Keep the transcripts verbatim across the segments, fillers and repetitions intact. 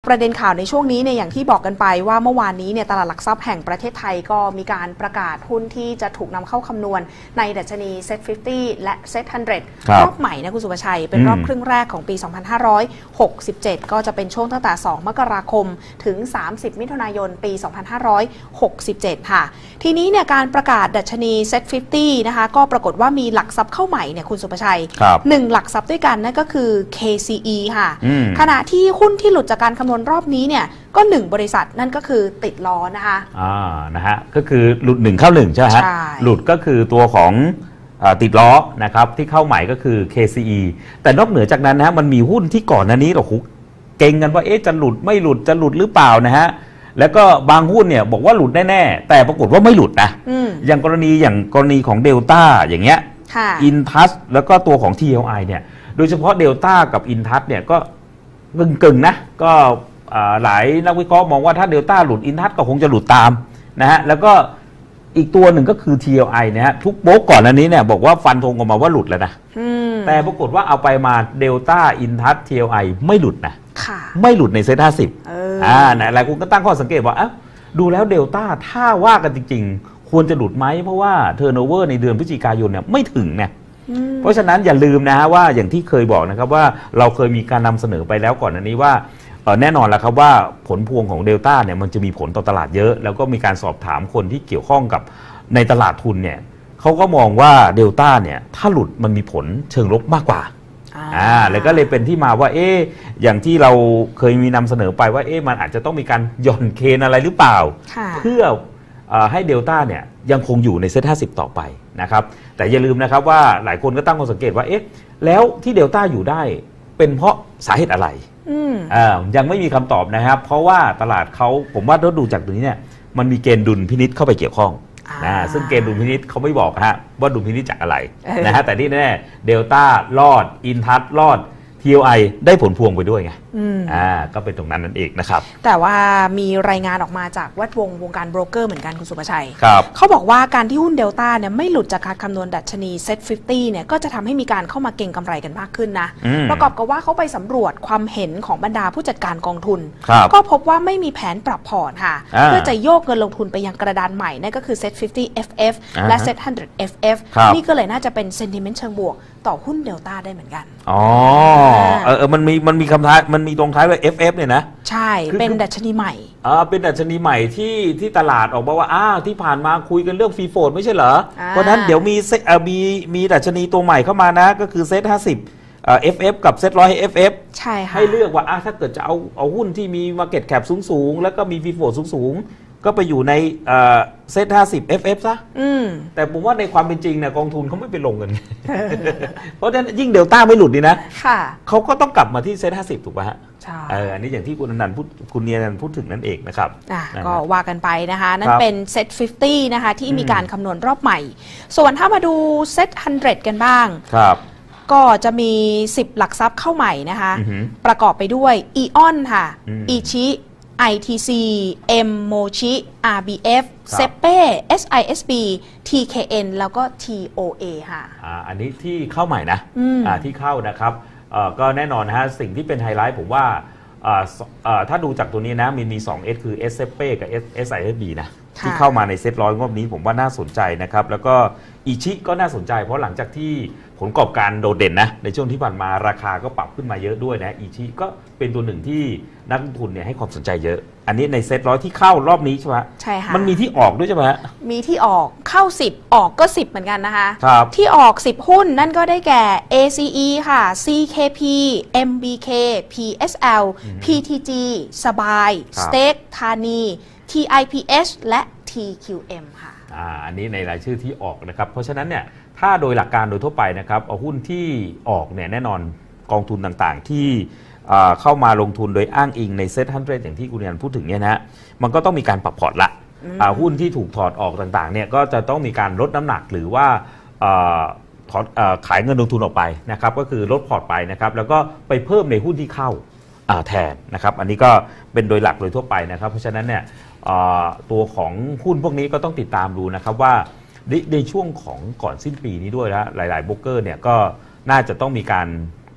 ประเด็นข่าวในช่วงนี้เนี่ยอย่างที่บอกกันไปว่าเมื่อวานนี้เนี่ยตลาดหลักทรัพย์แห่งประเทศไทยก็มีการประกาศหุ้นที่จะถูกนำเข้าคำนวณในดัชนีเซ็ตห้าสิบและเซ็ตหนึ่งร้อยรอบใหม่นะคุณสุภชัยเป็นรอบครึ่งแรกของปี สองพันห้าร้อยหกสิบเจ็ด ก็จะเป็นช่วงตั้งแต่ สองมกราคมถึง สามสิบมิถุนายน ปี สองพันห้าร้อยหกสิบเจ็ด ค่ะทีนี้เนี่ยการประกาศดัชนีเซ็ตห้าสิบนะคะก็ปรากฏว่ามีหลักทรัพย์เข้าใหม่เนี่ยคุณสุภชัยหนึ่งหลักทรัพย์ด้วยกันนั่นก็คือ เค ซี อี ค่ะขณะที่หุ้นที่หลุดจากการคำนวณรอบนี้เนี่ยก็หนึ่งบริษัทนั่นก็คือติดล้อนะคะอ่านะฮะก็คือหลุดหนึ่งเข้าหนึ่งใช่ไหมฮะหลุดก็คือตัวของติดล้อนะครับที่เข้าใหม่ก็คือ เค ซี อี แต่นอกเหนือจากนั้นนะฮะมันมีหุ้นที่ก่อนหน้านี้เราคุกเก่งกันว่าเอ๊ะจะหลุดไม่หลุดจะหลุดหรือเปล่านะฮะแล้วก็บางหุ้นเนี่ยบอกว่าหลุดแน่ๆแต่ปรากฏว่าไม่หลุดนะอย่างกรณีอย่างกรณีของเดลต้าอย่างเงี้ยอินทัสแล้วก็ตัวของ ที แอล ไอ เนี่ยโดยเฉพาะเดลต้ากับอินทัสเนี่ยก็กึ่งๆนะก็หลายนักวิเคราะห์มองว่าถ้าเดลต้าหลุดอินทัสก็คงจะหลุดตามนะฮะแล้วก็อีกตัวหนึ่งก็คือ ที แอล ไอ นะฮะทุกโบกก่อนอันนี้เนี่ยบอกว่าฟันธงออกมาว่าหลุดแล้วนะแต่ปรากฏว่าเอาไปมาเดลต้าอินทัส ที แอล ไอ ไม่หลุดนะไม่หลุดในเซ็ตห้าสิบอ่าหลายคนก็ตั้งข้อสังเกตว่าอ้าวดูแล้วเดลต้าถ้าว่ากันจริงๆควรจะหลุดไหมเพราะว่าเทอร์โนเวอร์ในเดือนพฤศจิกายนเนี่ยไม่ถึงเนี่ยเพราะฉะนั้นอย่าลืมนะฮะว่าอย่างที่เคยบอกนะครับว่าเราเคยมีการนำเสนอไปแล้วก่อนอันนี้ว่าแน่นอนแล้วครับว่าผลพวงของเดลต้าเนี่ยมันจะมีผลต่อตลาดเยอะแล้วก็มีการสอบถามคนที่เกี่ยวข้องกับในตลาดทุนเนี่ยเขาก็มองว่าเดลต้าเนี่ยถ้าหลุดมันมีผลเชิงลบมากกว่าอ่าแล้วก็เลยเป็นที่มาว่าเอ๊ะอย่างที่เราเคยมีนำเสนอไปว่าเอ๊ะมันอาจจะต้องมีการหย่อนเคนอะไรหรือเปล่าเพื่อให้เดลต้าเนี่ยยังคงอยู่ในเซ็ตห้าสิบต่อไปนะครับแต่อย่าลืมนะครับว่าหลายคนก็ตั้งข้อสังเกตว่าเอ๊ะแล้วที่เดลต้าอยู่ได้เป็นเพราะสาเหตุอะไรอ่ายังไม่มีคำตอบนะครับเพราะว่าตลาดเขาผมว่าถ้าดูจากตรงนี้เนี่ยมันมีเกณฑ์ดุลพินิจเข้าไปเกี่ยวข้องนะซึ่งเกณฑ์ดุลพินิจเขาไม่บอกฮะว่าดุลพินิจจากอะไรนะฮะแต่ที่แน่เดลต้ารอดอินทัสรอด ที แอล ไอ ได้ผลพวงไปด้วยไงอ่าก็เป็นตรงนั้นนั่นเองนะครับแต่ว่ามีรายงานออกมาจากแวดวงวงการโบรกเกอร์เหมือนกันคุณสุภชัยครับเขาบอกว่าการที่หุ้นเดลต้าเนี่ยไม่หลุดจากการคำนวณดัชนีเซ็ตห้าสิบเนี่ยก็จะทำให้มีการเข้ามาเก็งกำไรกันมากขึ้นนะประกอบกับว่าเขาไปสำรวจความเห็นของบรรดาผู้จัดการกองทุนก็พบว่าไม่มีแผนปรับพอร์ตค่ะเพื่อจะโยกเงินลงทุนไปยังกระดานใหม่นั่นก็คือเซ็ตห้าสิบ เอฟ เอฟ และเซ็ตหนึ่งร้อย เอฟ เอฟ นี่ก็เลยน่าจะเป็นเซนติเมนต์เชิงบวกต่อหุ้นเดลต้าได้เหมือนกันอ๋อเออมันมีมันมีคำท้ายมันมีตรงท้ายว่า เอฟ เอฟ เนี่ยนะใช่เป็นดัชนีใหม่อ่าเป็นดัชนีใหม่ที่ที่ตลาดออกมาว่าอ้าวที่ผ่านมาคุยกันเรื่องฟรีโฟลด์ไม่ใช่เหรอเพราะนั้นเดี๋ยวมีเอ่อมีมีดัชนีตัวใหม่เข้ามานะก็คือเซ็ตห้าสิบเอ่อ เอฟ เอฟ กับเซ็ตหนึ่งร้อย เอฟ เอฟใช่ค่ะให้เลือกว่าอ่ะถ้าเกิดจะเอาเอาหุ้นที่มี market cap สูงๆแล้วก็มีฟรีโฟลด์สูงๆก็ไปอยู่ในเอ่อเซ็ตห้าสิบ เอฟ เอฟ ซะแต่ผมว่าในความเป็นจริงเนี่ยกองทุนเขาไม่ไปลงกัน เพราะฉะนั้นยิ่งเดลต้าไม่หลุดดีนะเขาก็ต้องกลับมาที่เซ็ตห้าสิบถูกป่ะฮะใช่เอออันนี้อย่างที่คุณอนันต์พูดคุณเนียนันต์พูดถึงนั่นเองนะครับอ่ะก็ว่ากันไปนะคะนั่นเป็นเซ็ตห้าสิบนะคะที่มีการคำนวณรอบใหม่ส่วนถ้ามาดูเซ็ตหนึ่งร้อยกันบ้างครับก็จะมีสิบหลักทรัพย์เข้าใหม่นะคะประกอบไปด้วย อี ออน ค่ะ อิชิ ไอ ที ซี M Mochi อาร์ บี เอฟ เซเป้ เอส ไอ เอส บี ที เค เอ็น แล้วก็ ที โอ เอ ค่ะอ่าอันนี้ที่เข้าใหม่นะอ่าที่เข้านะครับเอ่อก็แน่นอนนะฮะสิ่งที่เป็นไฮไลท์ผมว่าอ่าอ่าถ้าดูจากตัวนี้นะมีมี สอง S คือ เอส เซเป้กับ เอส ไอ เอส บี นะที่เข้ามาในเซ็ตร้อยงบนี้ผมว่าน่าสนใจนะครับแล้วก็อิชิก็น่าสนใจเพราะหลังจากที่ผลประกอบการโดดเด่นนะในช่วงที่ผ่านมาราคาก็ปรับขึ้นมาเยอะด้วยนะอิชิก็เป็นตัวหนึ่งที่นักลงทุนเนี่ยให้ความสนใจเยอะอันนี้ในเซ็ตร้อยที่เข้ารอบนี้ใช่ไหมใช่ค่ะมันมีที่ออกด้วยใช่ไหมมีที่ออกเข้าสิบออกก็สิบเหมือนกันนะคะครับที่ออกสิบหุ้นนั่นก็ได้แก่ เอ ซี อี ค่ะ ซี เค พี เอ็ม บี เค พี เอส แอล พี ที จี สบายสเต็กธานี ที ไอ พี เอช และ ที คิว เอ็ม ค่ะอ่าอันนี้ในรายชื่อที่ออกนะครับเพราะฉะนั้นเนี่ยถ้าโดยหลักการโดยทั่วไปนะครับเอาหุ้นที่ออกเนี่ยแน่นอนกองทุนต่างๆที่เข้ามาลงทุนโดยอ้างอิงในเซ็ตห้าสิบอย่างที่คุณยันพูดถึงเนี่ยนะมันก็ต้องมีการปรับพอร์ตละหุ้นที่ถูกถอดออกต่างๆเนี่ยก็จะต้องมีการลดน้ำหนักหรือว่าถอดขายเงินลงทุนออกไปนะครับก็คือลดพอร์ตไปนะครับแล้วก็ไปเพิ่มในหุ้นที่เข้าแทนนะครับอันนี้ก็เป็นโดยหลักโดยทั่วไปนะครับเพราะฉะนั้นเนี่ยตัวของหุ้นพวกนี้ก็ต้องติดตามดูนะครับว่าในช่วงของก่อนสิ้นปีนี้ด้วยนะหลายๆโบรกเกอร์เนี่ยก็น่าจะต้องมีการ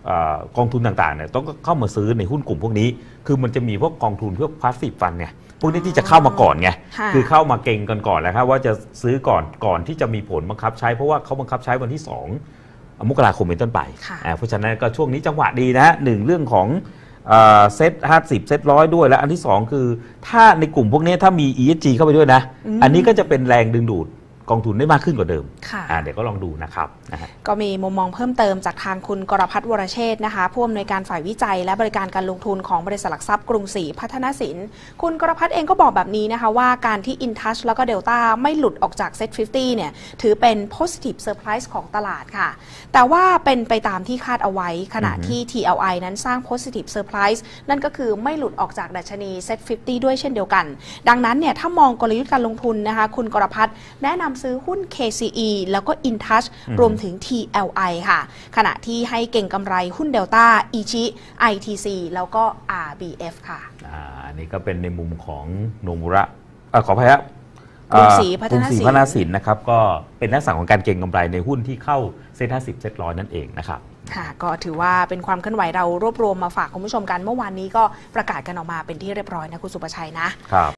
กองทุนต่างๆเนี่ยต้องเข้ามาซื้อในหุ้นกลุ่มพวกนี้คือมันจะมีพวกกองทุนพวกพาสซีฟฟันเนี่ยพวกนี้ที่จะเข้ามาก่อนไงคือเข้ามาเก่งกันก่อนแล้วครับว่าจะซื้อก่อนก่อนที่จะมีผลบังคับใช้เพราะว่าเขาบังคับใช้วันที่สองมกราคมเป็นต้นไปเพราะฉะนั้นก็ช่วงนี้จังหวะดีนะหนึ่งเรื่องของเซ็ตห้าสิบเซ็ตร้อยด้วยและอันที่สองคือถ้าในกลุ่มพวกนี้ถ้ามี อี เอส จี เข้าไปด้วยนะอันนี้ก็จะเป็นแรงดึงดูดกองทุนได้มากขึ้นกว่าเดิมเดี๋ยวก็ลองดูนะครับก็มีมุมมองเพิ่มเติมจากทางคุณกรพัฒน์วรเชษฐ์นะคะผู้อำนวยการฝ่ายวิจัยและบริการการลงทุนของบริษัทหลักทรัพย์กรุงศรีพัฒนสินคุณกรพัฒน์เองก็บอกแบบนี้นะคะว่าการที่ InTouch แล้วก็ Delta ไม่หลุดออกจาก เซ็ต ห้าสิบ เนี่ยถือเป็น positive surprise ของตลาดค่ะแต่ว่าเป็นไปตามที่คาดเอาไว้ขณะที่ ที แอล ไอ นั้นสร้าง positive surprise นั่นก็คือไม่หลุดออกจากดัชนี เซ็ต ห้าสิบ ด้วยเช่นเดียวกันดังนั้นเนี่ยถ้ามองกลยุทธ์การลงทุนนะคะคุณกรพัฒน์แนะนำซื้อหุ้น เค ซี อี แล้วก็ InTouch รวมถึง ที แอล ไอ ค่ะขณะที่ให้เก่งกำไรหุ้น Delta อิชิ ไอ ที ซี แล้วก็ อาร์ บี เอฟ ค่ะอ่าอันนี้ก็เป็นในมุมของโนมุระอ่าขออภัยครับกรุงศรีพัฒนสินนะครับก็เป็นลักษณะของการเก็งกำไรในหุ้นที่เข้าเซ็ตห้าสิบเซ็ตร้อยนั่นเองนะครับค่ะก็ถือว่าเป็นความเคลื่อนไหวเรารวบรวมมาฝากคุณผู้ชมกันเมื่อวานนี้ก็ประกาศกันออกมาเป็นที่เรียบร้อยนะคุณสุประชัยนะครับ